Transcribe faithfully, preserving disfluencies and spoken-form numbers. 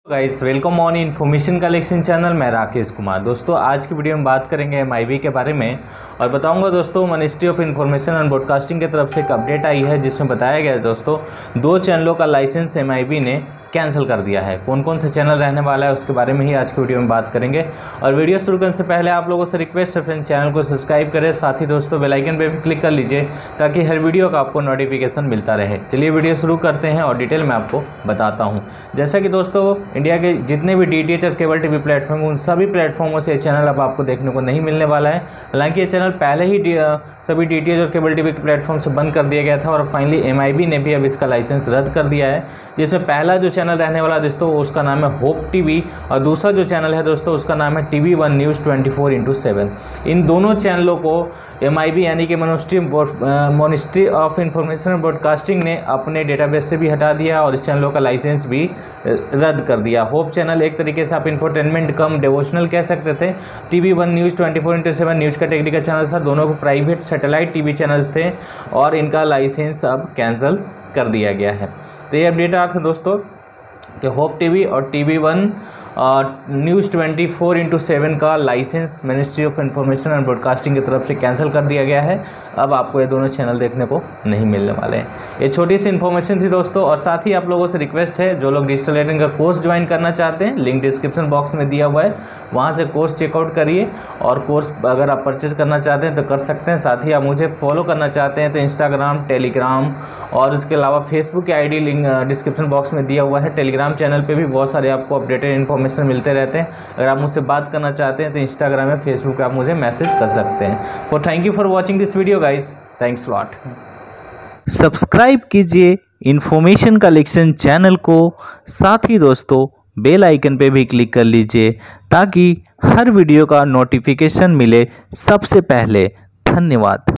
Guys welcome on information collection channel. मैं राकेश कुमार। दोस्तों आज की वीडियो में बात करेंगे एमआईबी के बारे में और बताऊंगा दोस्तों ministry of information and broadcasting की तरफ से एक अपडेट आई है जिसमें बताया गया है दोस्तों दो चैनलों का लाइसेंस एमआईबी ने कैंसिल कर दिया है। कौन कौन से चैनल रहने वाला है उसके बारे में ही आज की वीडियो में बात करेंगे। और वीडियो शुरू करने से पहले आप लोगों से रिक्वेस्ट है फ्रेंड चैनल को सब्सक्राइब करें, साथ ही दोस्तों बेल आइकन पे भी क्लिक कर लीजिए ताकि हर वीडियो का आपको नोटिफिकेशन मिलता रहे। चलिए वीडियो शुरू करते हैं और डिटेल में आपको बताता हूँ। जैसा कि दोस्तों इंडिया के जितने भी डीटीएच और केबल टीवी प्लेटफॉर्म उन सभी प्लेटफॉर्मों से ये चैनल अब आपको देखने को नहीं मिलने वाला है। हालांकि ये चैनल पहले ही सभी डीटीएच और केबल टीवी प्लेटफॉर्म से बंद कर दिया गया था और फाइनली एमआईबी ने भी अब इसका लाइसेंस रद्द कर दिया है। जिसमें पहला जो चैनल रहने वाला दोस्तों उसका नाम है होप टीवी और दूसरा जो चैनल है दोस्तों उसका नाम है TV one news twenty four into seven. इन दोनों चैनलों को एमआईबी यानी कि ministry ministry of information and broadcasting ने अपने डेटाबेस से भी हटा दिया और इस चैनलों का लाइसेंस भी रद्द कर दिया। होप चैनल एक तरीके से आप इंफोटेनमेंट कम डिवोशनल कह सकते थे। TV one news twenty four into seven news category का चैनल था, दोनों को प्राइवेट सैटेलाइट टीवी चैनल्स थे और इनका लाइसेंस अब कैंसिल कर दिया गया है। तो ये अपडेट आया था दोस्तों कि होप टीवी और TV one news twenty four into seven का licence ministry of information and broadcasting की तरफ से कैंसिल कर दिया गया है। अब आपको ये दोनों चैनल देखने को नहीं मिलने वाले हैं। ये छोटी सी इन्फॉर्मेशन थी दोस्तों और साथ ही आप लोगों से रिक्वेस्ट है जो लोग डिजिटल एडिटिंग का कोर्स ज्वाइन करना चाहते हैं लिंक डिस्क्रिप्शन बॉक्स में दिया हुआ है, वहाँ से कोर्स चेकआउट करिए और कोर्स अगर आप परचेज करना चाहते हैं तो कर सकते हैं। साथ ही आप मुझे फॉलो करना चाहते हैं तो इंस्टाग्राम, टेलीग्राम और उसके अलावा फेसबुक की आईडी लिंक डिस्क्रिप्शन बॉक्स में दिया हुआ है। टेलीग्राम चैनल पे भी बहुत सारे आपको अपडेटेड इन्फॉर्मेशन मिलते रहते हैं। अगर आप मुझसे बात करना चाहते हैं तो इंस्टाग्राम या फेसबुक पे आप मुझे मैसेज कर सकते हैं। तो thank you for watching this video guys, thanks lot. Subscribe कीजिए इन्फॉर्मेशन कलेक्शन चैनल को, साथ ही दोस्तों बेल आइकन पे भी क्लिक कर लीजिए ताकि हर वीडियो का नोटिफिकेशन मिले सबसे पहले। धन्यवाद।